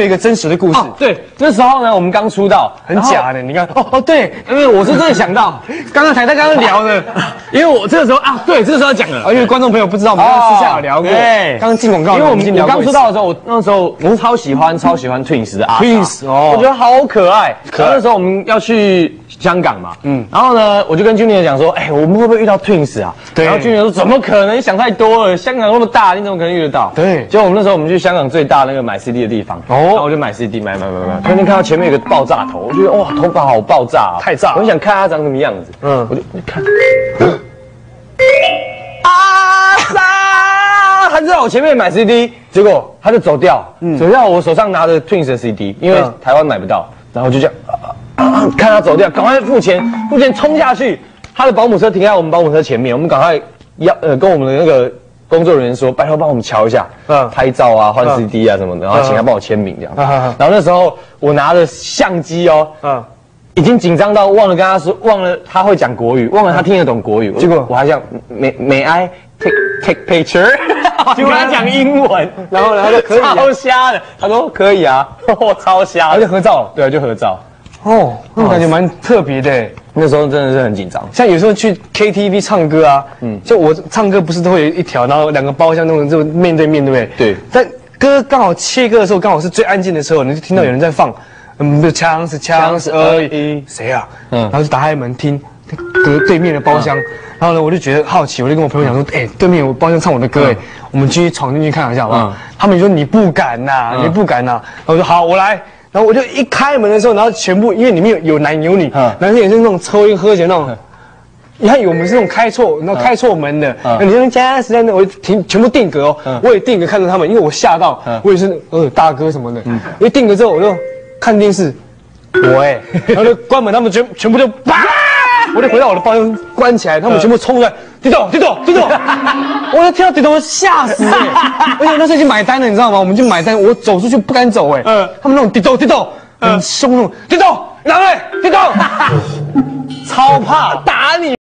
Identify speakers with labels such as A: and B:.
A: 有一个真实的故事。
B: 对，那时候呢，我们刚出道，
A: 很假的。你看，对，
B: 因为我是真的想到，刚刚台大刚刚聊的，因为我这个时候对，这个时候要讲了，
A: 因为观众朋友不知道，我们刚刚私下有聊过。对，刚刚进广告，
B: 因为我刚出道的时候，我那时候超喜欢 Twins 的阿
A: Twins
B: 我觉得好可爱。那时候我们要去香港嘛，然后呢，我就跟 Junior 讲说，我们会不会遇到 Twins 啊？对。然后 Junior 说，怎么可能？你想太多了，香港那么大，你怎么可能遇得到？对。结果我们那时候我们去香港最大那个买 CD 的地方，然后我就买 CD，买，突然间看到前面有个爆炸头，我觉得哇，头发好爆炸，
A: 太炸！
B: 我很想看他长什么样子，我就看，他就在我前面买 CD， 结果他就走掉，走掉我手上拿着 Twins 的 CD， 因为台湾买不到，然后就这样，看他走掉，赶快付钱冲下去，他的保姆车停在我们保姆车前面，我们赶快跟我们的那个工作人员说，拜托帮我们瞧一下，拍照啊，换 CD 啊什么的，然后请他帮我签名这样。然后那时候我拿着相机已经紧张到忘了跟他说，忘了他会讲国语，忘了他听得懂国语，结果我还想May I take picture， 结果他讲英文，然后他说可以，超瞎的，他说可以啊，超瞎，
A: 而且合照，
B: 对，就合照。
A: 那感觉蛮特别的。
B: 那时候真的是很紧张，
A: 像有时候去 KTV 唱歌啊，就我唱歌不是都会有一条，然后两个包厢那种就面对面，对不对？对。但歌刚好切歌的时候，刚好是最安静的时候，你就听到有人在放，枪是而已，谁啊？然后就打开门听隔对面的包厢，然后呢，我就觉得好奇，我就跟我朋友讲说，对面有包厢唱我的歌，我们继续闯进去看一下好不好？他们说你不敢呐，你不敢呐，然后我说好，我来。然后我就一开门的时候，然后全部因为里面有男有女，男生也是那种抽烟喝酒那种。你看我们是那种开错门的，你说加时间呢，我全部定格我也定格看着他们，因为我吓到，我也是大哥什么的，因为定格之后我就看电视，然后就关门，他们全部就啪，我就回到我的包厢关起来，他们全部冲出来，滴豆，我就听到滴豆吓死而且那时候已经买单了，你知道吗？我们就买单，我走出去不敢走他们那种滴豆很凶那种，滴豆拿来，滴豆，超怕打你。